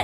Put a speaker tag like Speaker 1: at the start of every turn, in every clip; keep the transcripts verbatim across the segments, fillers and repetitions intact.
Speaker 1: dead!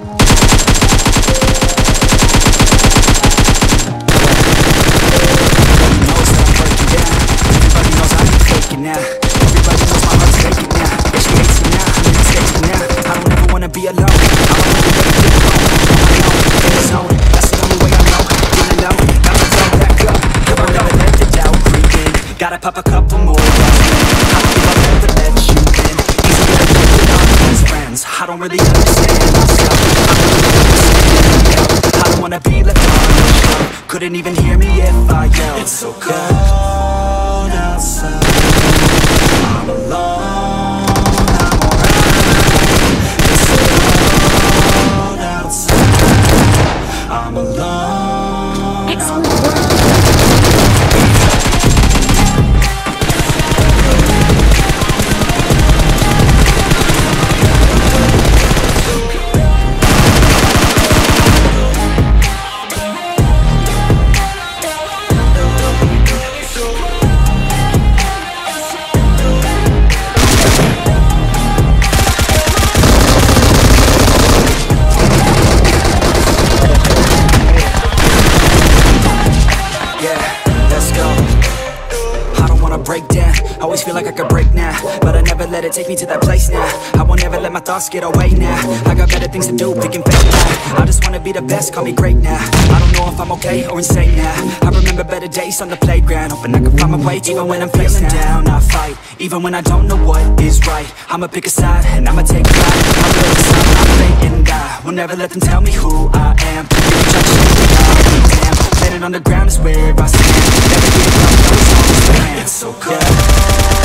Speaker 2: Now everybody knows my heart's faking now. Yeah, she hates me now, I'm mistaken now. I don't ever wanna be alone. I don't wanna let it go. On my own, in the zone. That's the only way I know. Feeling low, got to throw back up. Never ever let the doubt creep in. Gotta pop a couple more. I don't think I'll ever let you in. Easy to get with all these friends. I don't really understand myself. I don't really understand. I don't wanna be left on the shelf. Couldn't even hear me if I yelled. It's so cold outside. I'm alone, I'm alright. It's so cold outside. I'm alone.
Speaker 1: Excellent work.
Speaker 2: Break down, always feel like I could break now, but I never let it take me to that place now. I won't ever let my thoughts get away now. I got better things to do, picking fake now. I just wanna be the best, call me great now. I don't know if I'm okay or insane now. I remember better days on the playground, hoping I can find my way even when I'm feeling down. I fight, even when I don't know what is right. I'ma pick a side, and I'ma take pride. I will decide my fate and die. Will never let them tell me who I am. If you try to show me how I damn, planet on the ground is where I stand. Never give up, no, it's always the plan. It's so cold. Yeah.